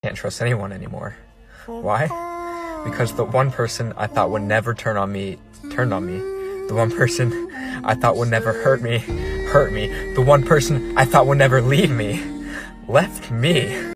Can't trust anyone anymore. Why? Because the one person I thought would never turn on me, turned on me. The one person I thought would never hurt me, hurt me. The one person I thought would never leave me, left me.